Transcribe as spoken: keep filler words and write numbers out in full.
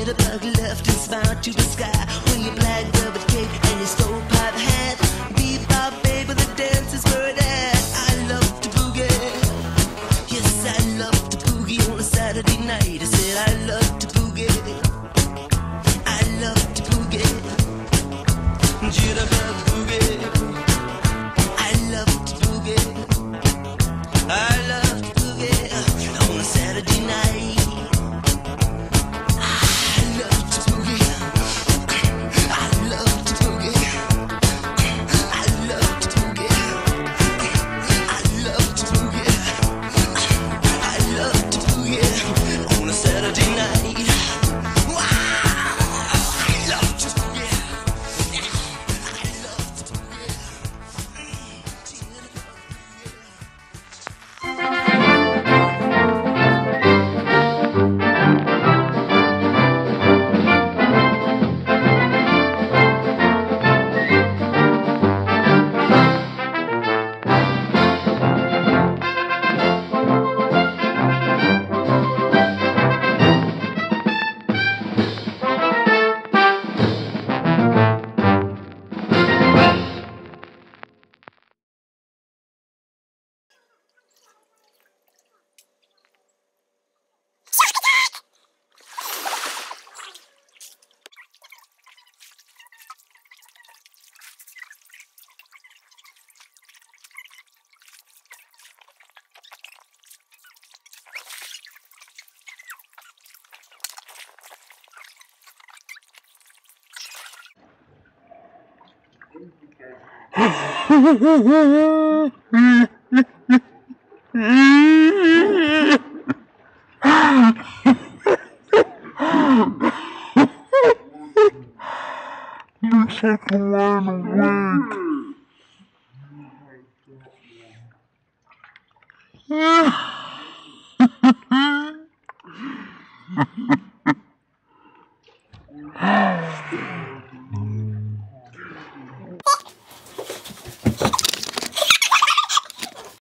Jitterbug left and smiled to the sky. When your black velvet cake and your stove pipe hat. Bebop baby, the dancers were there. I love to boogie. Yes, I love to boogie on a Saturday night. I said I love to boogie. I love to boogie. Jitterbug boogie. I love to boogie. I love to boogie on a Saturday night. You're such a man awake.